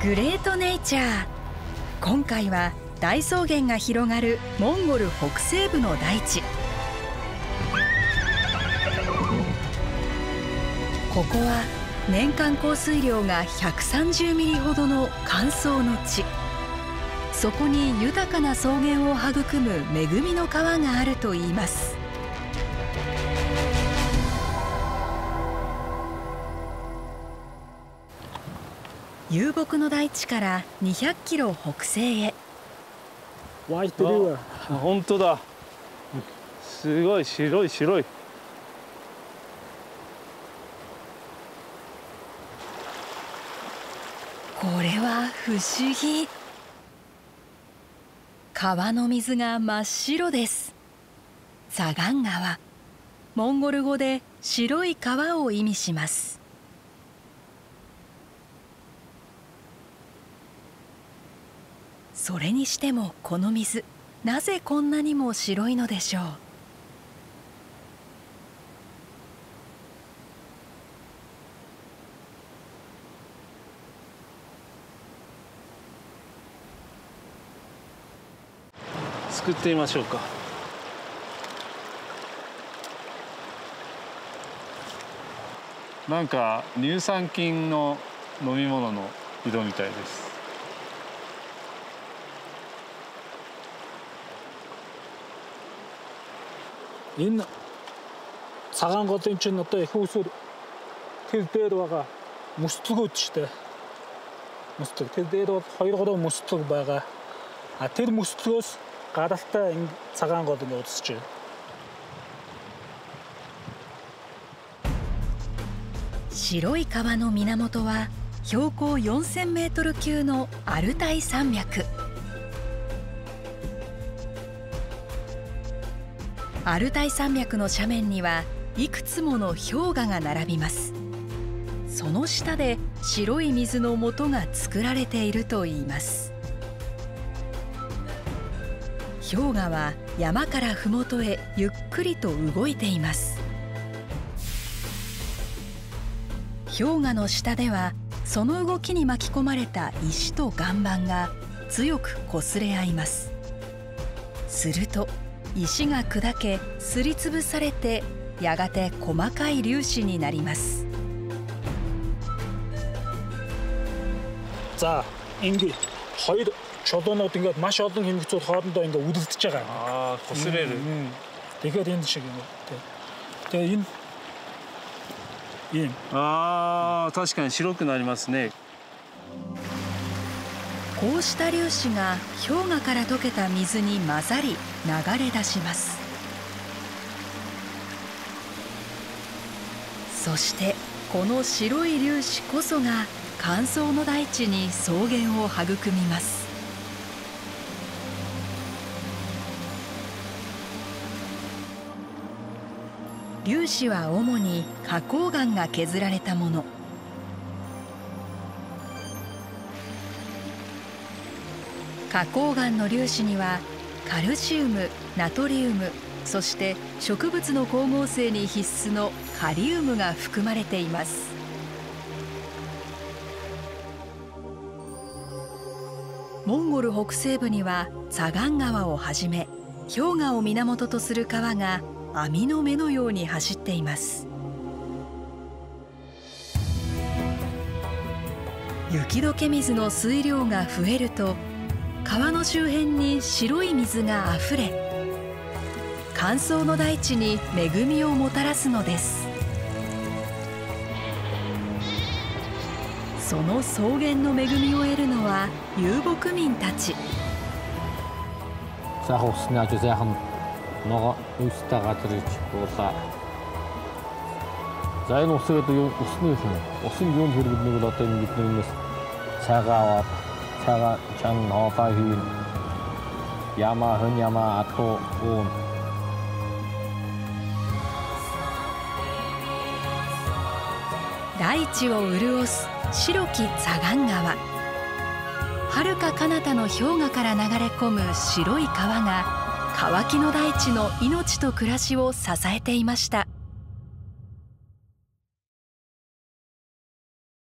グレートネイチャー。今回は大草原が広がるモンゴル北西部の大地。ここは年間降水量が130ミリほどの乾燥の地。そこに豊かな草原を育む恵みの川があるといいます。遊牧の大地から200キロ北西へ。 湧いてるわ。 本当だ。すごい白い白い。 これは不思議。川の水が真っ白です。ザガン川。モンゴル語で白い川を意味します。それにしてもこの水、なぜこんなにも白いのでしょう。 作ってみましょうか。なんか乳酸菌の飲み物の色みたいです。 Энэ цагаан голын чинь одоо их усүр тэр дээр байгаа мөсцгүүд штэ. Мөсцөг. Тэр дээр бол 2-3 мөсцөг байгаа. Тэр мөсцгөөс гаралтай цагаан гол ингэ удасч байна. 白い川の源は標高4000メートル級のアルタイ山脈。アルタイ山脈の斜面にはいくつもの氷河が並びます。その下で白い水の元が作られているといいます。氷河は山から麓へゆっくりと動いています。氷河の下ではその動きに巻き込まれた石と岩盤が強く擦れ合います。すると石が砕けすりつぶされてやがて細かい粒子になります。 За ингээд хоёр чулуунууд ингээд маш олон хэмжүүл хоорондоо ингээд үдэлдэж байгаа. 거슬레를. Тэгэхээр энэ шиг юм. Тэгээ энэ 確かに白くなりますね。 こうした粒子が氷河から溶けた水に混ざり流れ出します。そしてこの白い粒子こそが乾燥の大地に草原を育みます。粒子は主に花崗岩が削られたもの。花崗岩の粒子にはカルシウム、ナトリウム、そして植物の光合成に必須のカリウムが含まれています。モンゴル北西部にはザガン川をはじめ氷河を源とする川が網の目のように走っています。雪解け水の水量が増えると川の周辺に白い水があふれ、乾燥の大地に恵みをもたらすのです。その草原の恵みを得るのは遊牧民たち。 Ногоо үстэй газар гэж уулаа. За энэ усгээд усны хүн. Усын юунд хэрэглэнэг бол одоо энэ биднээс цагаа аваад цагаа чан хоолой хийн. Яма хэн яма атуу уун. 大地を潤す白きザガン川。遥か彼方の氷河から流れ込む白い川が乾きの大地の命と暮らしを支えていました。